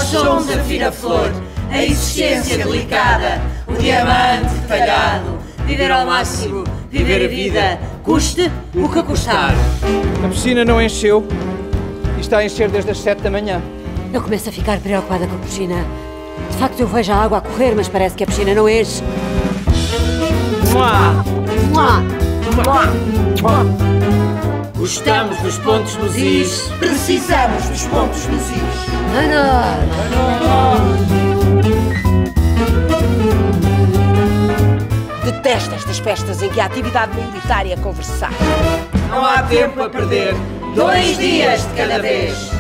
somos a fina-flor, a existência delicada, o diamante talhado. Viver ao máximo, viver a vida, custe o que custar. A piscina não encheu e está a encher desde as 7 da manhã. Eu começo a ficar preocupada com a piscina. De facto, eu vejo a água a correr, mas parece que a piscina não enche. Mua! Mua! Gostamos dos pontos nos is. Precisamos dos pontos nos is. Ana! Detesto estas festas em que a atividade maioritária é conversar. Não há tempo a perder, 2 dias de cada vez.